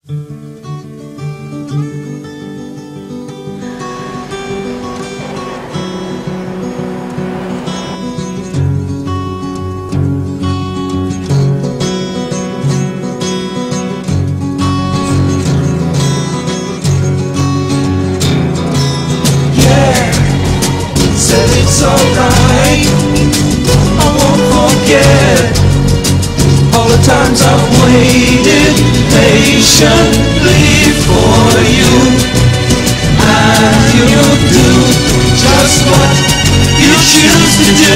Said it's alright, I won't forget all the times I've waited patiently for you. And you'll do just what you choose to do.